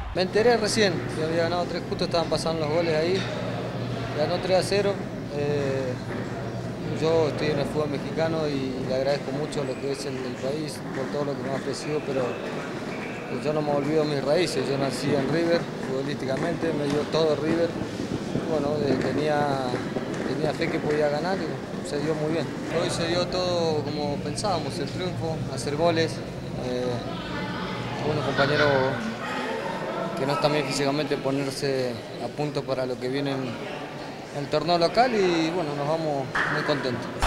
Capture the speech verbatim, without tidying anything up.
Me enteré recién que había ganado tres, justo estaban pasando los goles ahí. Ganó tres a cero. Eh, yo estoy en el fútbol mexicano y le agradezco mucho lo que es el, el país por todo lo que me ha ofrecido, pero yo no me olvido mis raíces. Yo nací en River, futbolísticamente, me dio todo River. Bueno, eh, tenía, tenía fe que podía ganar y se dio muy bien. Hoy se dio todo como pensábamos, el triunfo, hacer goles. Eh, algunos compañeros que no están bien físicamente, ponerse a punto para lo que viene en el torneo local y bueno, nos vamos muy contentos.